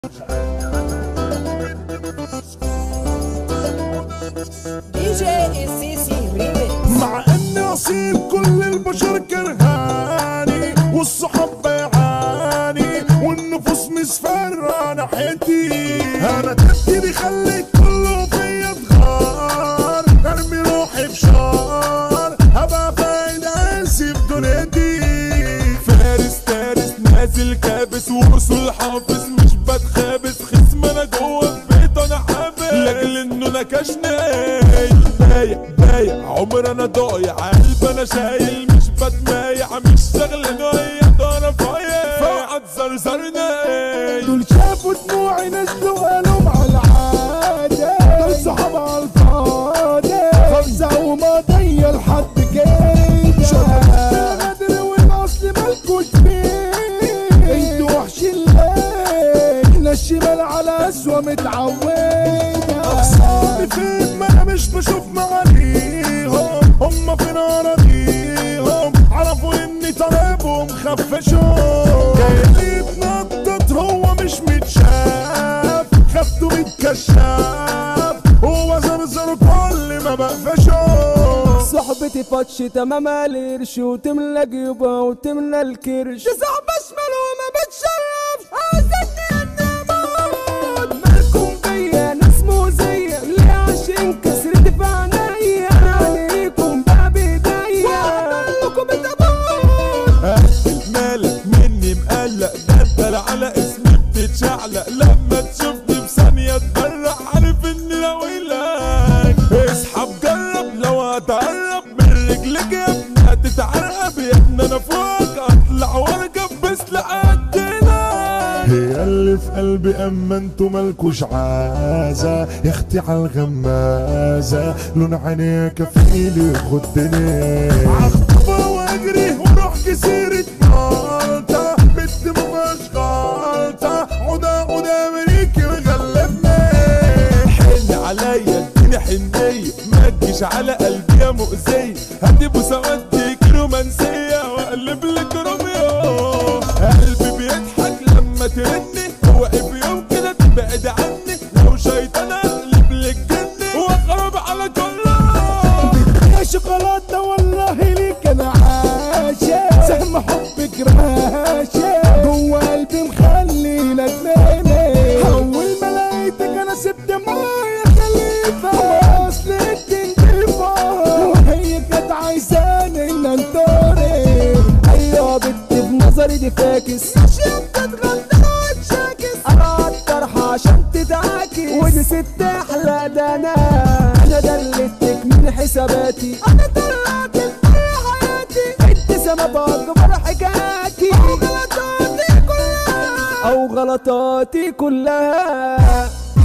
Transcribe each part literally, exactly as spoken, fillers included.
دي جي السيسي ريميكس. مع اني اصيل كل البشر كرهاني والصحاب بيعاني والنفوس مسفرة ناحيتي، انا تفكيري خليت كله فيا اتغار، ارمي روحي في شار هبقى فايد اسف دنيتي، فارس تارس نازل كابس ورسول حافظ مش بتخابس، خصم انا جوه البيت انا حابس لاجل انه نكشني بايع بايع عمر انا ضايع قلب انا شايل مش بتمايع مش شغل نوية انا فايع فقعد زرزرني دول شافوا دموعي نزلوا قالوا مع العادة، دول صحاب عالفاضي خمسة وماضية لحد كده شغل الغدر والاصل مالكوش فيه، انتوا وحشين ليه احنا الشمال على اسوأ متعودة، اقصادي فين ما انا مش بشوف معانيهم، هم فين اراضيهم عرفوا اني طالبهم خفشوا، جاي يتنطط هو مش متشاف خدته متكشاف هو زرزر كل ما بقفشوا، صحبتي فتش تمام القرش وتملى جيوبها وتملى الكرش، صاحبة شمال وما بتشرفش عايزني اني اموت، مالكم بيا ناس مؤذية ليه عشان كسرت في عينيا، عليكم بقى بايديا وعملكم بتموت، قلت مالك مني مقلق بدل على اسمي بتتشعلق، لما تشوفني بثانية تبرق عارف اني لويلك، اسحب جرب لو هتقرب من رجلك يا ابني هتتعرقب يا ابني انا فوقك اطلع واركب بس لقدنا، هي اللي في قلبي اما انتوا مالكوش عازة يا اختي عالغمازة لون عينيك كفيلي خدني عخطفة واجري واروح جزيرة مالطا بنت مفيهاش غلطة عدا عدا امريكي مغلبني، حن عليا اديني حنية ما تجيش على قلبي يا مؤذية هدي بوسواتك رومانسية واقلب لك روميو، قلبي بيضحك لما ترني واقف يوم كده تبعد عني لو شيطان اقلب لك جني واقرب على كله، يا شوكولاتة والله ليك انا عاشق سهم حبك راشق جوه قلبي مخلينا اتنيني، اول ما لقيتك انا سبت معايا خليفة اصل انت نضيفة وهي كانت عايزاني ان انطري، ايوه بنت بنظري دي فاكس ماشية بتتغدى وتشاكس، انا الطرحة عشان تدعاكس ودي ست احلى ده انا انا دلتك من حساباتي، انا طلعت الفرح حياتي انت سبب اكبر حكاياتي او غلطاتي كلها او غلطاتي كلها،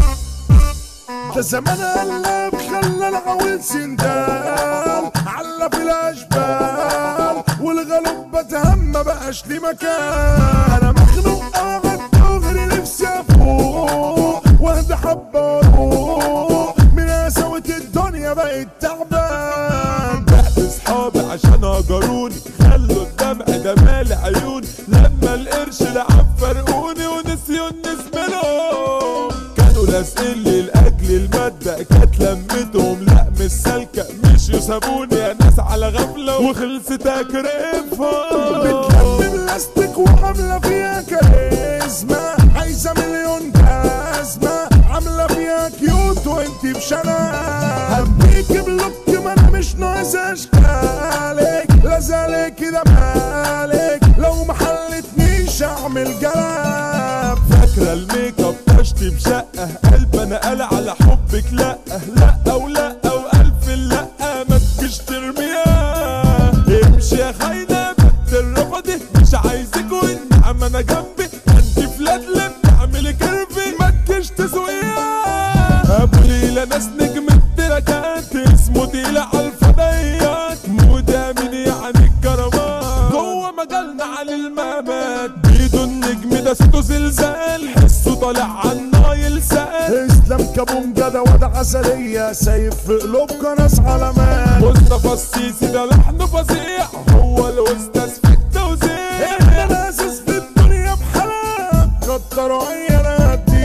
ده زمان قلب خلى العويل سندال على في الاشبال والغلب بتهم مبقاش لي مكان، انا مخنوق قاعد دغري نفسي افوق واهدى حبه واروق من قساوة الدنيا بقيت تعبان، بعت اصحابي عشان هجروني خلوا الدمع ده مالي عيوني لما القرش لعب فرقوني ونسيوا الناس منهم، كانوا لازقين لي لاجل الماده كانت لمتهم لا مش سالكه مش يسابوني يا ناس على غفله وخلصت اكرفها، بتلم بلاستيك وعامله فيها كاريزما عايزه مليون جزمه عامله فيها كيوت وانتي بشنب، هديك بلوك ما انا مش ناقص اشكالك لازالك كده مالك لو ما حلتنيش اعمل جلاب، فاكره الميك اب طشتي بشقه قلب انا قال على حبك لا لا ولا والف لا ما تجيش ترميها، امشي يا خاينه بنت الرفضي مش عايزك والنعمه انا جنبي انت فلات بتعملي كيرفي ما تجيش تسويها، ابو ليلى ناس نجم التراكات اسمه تقيل على الفضيات موده من يعني الكرامات جوه مجالنا على الممات بيدو النجم ده صوته زلزال حسه طالع عالنايل سال، اسلام كابون جدع وده عسلية سايب في قلوبكوا ناس علامات، مصطفى السيسي ده لحن فظيع هو الاستاذ في التوزيع، احنا ناسس في الدنيا بحالات كتروا عينات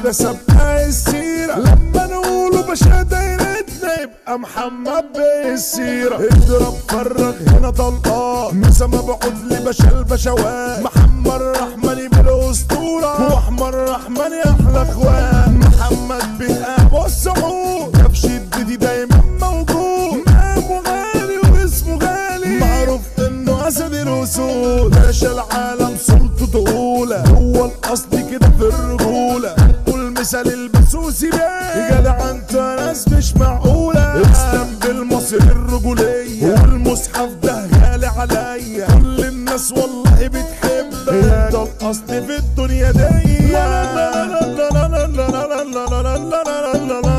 ده سابقة السيرة لما نقوله باشا دايرتنا يبقى محمد بالسيرة. اضرب فرغ هنا طلقات مسا مبعوث لباشا البشوات محمد رحمني بالاسطورة واحمد رحمني احلى اخوان. محمد بن ابو السعود ده بشدتي دايما موجود مقامه غالي واسمه غالي معروف انه اسد الاسود. باشا العالم سلطته تقولة هو الاصل كده في الرجولة والمثال البسوسي بيه جدع انت ناس مش معقولة. اسلام بالمصري الرجولية والمصحف ده غالي عليا كل الناس والله بتحبك انت الاصل في الدنيا دي. لا لا لا لا لا لا لا لا لا لا لا لا لا لا